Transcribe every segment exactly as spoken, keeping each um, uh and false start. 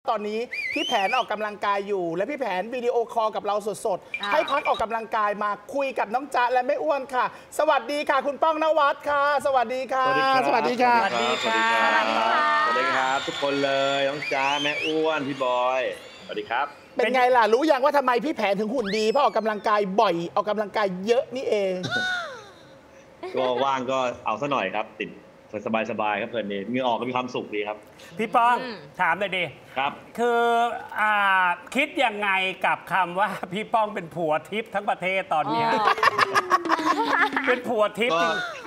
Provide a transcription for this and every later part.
ตอนนี้พี่แผนออกกำลังกายอยู่และพี่แผนวิดีโอคอลกับเราสดๆให้พักออกกำลังกายมาคุยกับน้องจ๊ะและแม่อ้วนค่ะสวัสดีค่ะคุณป้องนวัดค่ะสวัสดีค่ะสวัสดีค่ะสวัสดีค่ะสวัสดีค่ะสวัสดีครับทุกคนเลยน้องจ๊ะแม่อ้วนพี่บอยสวัสดีครับเป็นไงล่ะรู้ยังว่าทำไมพี่แผนถึงหุ่นดีเพราะออกกำลังกายบ่อยออกกำลังกายเยอะนี่เองก็ว่างก็เอาซะหน่อยครับติดสบายๆครับเพลินดีเหงื่อออกก็มีความสุขดีครับพี่ป้องถามเลยดิครับคืออ่าคิดยังไงกับคำว่าพี่ป้องเป็นผัวทิพย์ทั้งประเทศตอนนี้เป็นผัวทิพย์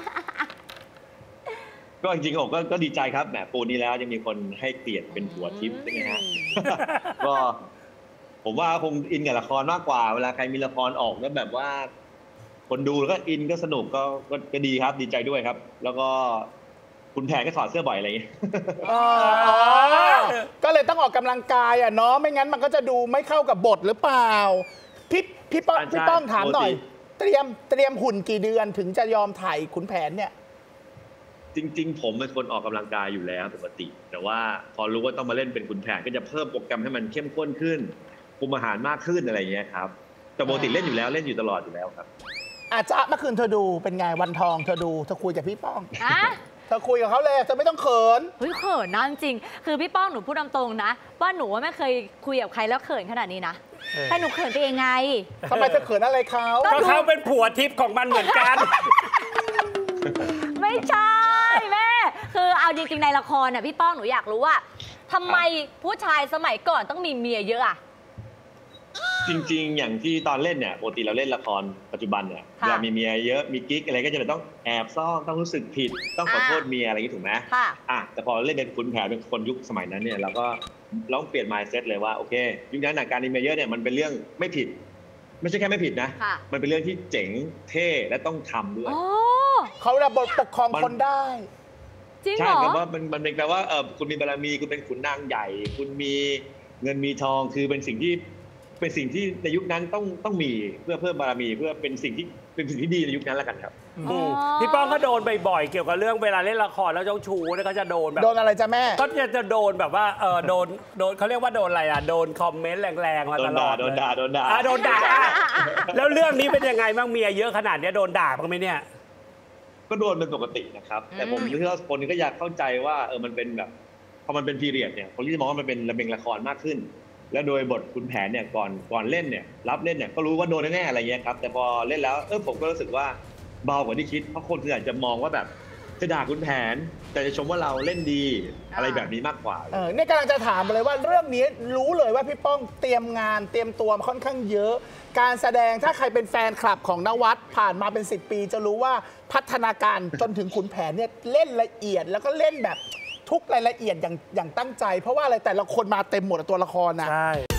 ก็จริงๆผมก็ก็ดีใจครับแหมปูนี้แล้วยังมีคนให้เปลี่ยนเป็นผัวทิพย์ใช่ไหมฮะก็ผมว่าคงอินกับละครมากกว่าเวลาใครมีละครออกแล้วแบบว่าคนดูแล้วก็อินก็สนุกก็ก็ดีครับดีใจด้วยครับแล้วก็คุณแผนก็ถอดเสื้อบ่อยอะไรอย่างเงี้ยก็เลยต้องออกกำลังกายอ่ะเนาะไม่งั้นมันก็จะดูไม่เข้ากับบทหรือเปล่าพี่พี่ป้องพี่ป้องถามหน่อยเตรียมเตรียมหุ่นกี่เดือนถึงจะยอมถ่ายขุนแผนเนี่ยจริงๆผมเป็นคนออกกำลังกายอยู่แล้วปกติแต่ว่าพอรู้ว่าต้องมาเล่นเป็นขุนแผนก็จะเพิ่มโปรแกรมให้มันเข้มข้นขึ้นคุมอาหารมากขึ้นอะไรอย่างเงี้ยครับแต่ปกติเล่นอยู่แล้วเล่นอยู่ตลอดอยู่แล้วครับอาจจะเมื่อคืนเธอดูเป็นไงวันทองเธอดูเธอคุยกับพี่ป้องเธอคุยกับเขาเลยเธอไม่ต้องเขินเฮ้ยเขินนะจริงคือพี่ป้องหนูพูดตรงๆนะว่าหนูว่าไม่เคยคุยกับใครแล้วเขินขนาดนี้นะแต่หนูเขินตัวเองไงทำไมเธอเขินอะไรเขาก็เขาเป็นผัวทิพย์ของมันเหมือนกันไม่ใช่แม่คือเอาจริงๆในละครน่ะพี่ป้องหนูอยากรู้ว่าทำไมผู้ชายสมัยก่อนต้องมีเมียเยอะอะจริงๆอย่างที่ตอนเล่นเนี่ยปกติเราเล่นละครปัจจุบันเนี่ยเวลามีเมียเยอะมีกิ๊กอะไรก็จะต้องแอบซ่อนต้องรู้สึกผิดต้องขอโทษเมียอะไรอย่างนี้ถูกไหมค่ะอ่ะแต่พอเล่นเป็นขุนแผนเป็นคนยุคสมัยนั้นเนี่ยเราก็ลองเปลี่ยน mindset เลยว่าโอเคยุคนั้นการมีเมียเยอะเนี่ยมันเป็นเรื่องไม่ผิดไม่ใช่แค่ไม่ผิดนะมันเป็นเรื่องที่เจ๋งเท่และต้องทำด้วยเขาระบบปกครองคนได้จริงเหรอใช่แต่ว่ามันมันเป็นแปลว่าเออคุณมีบารมีคุณเป็นขุนนางใหญ่คุณมีเงินมีทองคือเป็นสิ่งที่เป็นสิ่งที่ในยุคนั้นต้องต้องมีเพื่อเพิ่มบารมีเพื่อเป็นสิ่งที่เป็นสิ่งที่ดีในยุคนั้นแล้วกันครับพี่ป้องก็โดนบ่อยๆเกี่ยวกับเรื่องเวลาเล่นละครแล้วเจ้าชู้เนี่ยก็จะโดนแบบโดนอะไรจ้ะแม่ก็จะจะโดนแบบว่าเออโดนโดนเขาเรียกว่าโดนอะไรอ่ะโดนคอมเมนต์แรงๆมาตลอดโดนด่าโดนด่าโดนด่าแล้วเรื่องนี้เป็นยังไงบ้างเมียเยอะขนาดนี้โดนด่าบ้างไหมเนี่ยก็โดนเป็นปกตินะครับแต่ผมคิดว่าคนก็อยากเข้าใจว่าเออมันเป็นแบบพอมันเป็นพีเรียดเนี่ยคนที่จะมองว่ามันเป็นระเบียงละครมากขึ้นแล้วโดยบทขุนแผนเนี่ยก่อนก่อนเล่นเนี่ยรับเล่นเนี่ยก็รู้ว่าโดนแน่ๆอะไรเงี้ยครับแต่พอเล่นแล้วเออผมก็รู้สึกว่าเบากว่าที่คิดเพราะคนอาจจะมองว่าแบบจะด่าขุนแผนแต่จะชมว่าเราเล่นดีอะไรแบบนี้มากกว่าเออเนี่ยกำลังจะถามเลยว่าเรื่องนี้รู้เลยว่าพี่ป้องเตรียมงานเตรียมตัวมาค่อนข้างเยอะการแสดงถ้าใครเป็นแฟนคลับของนวัดผ่านมาเป็นสิบปีจะรู้ว่าพัฒนาการจนถึงขุนแผนเนี่ยเล่นละเอียดแล้วก็เล่นแบบทุกรายละเอียดอย่างอย่างตั้งใจเพราะว่าอะไรแต่ละคนมาเต็มหมดตัวละครนะใช่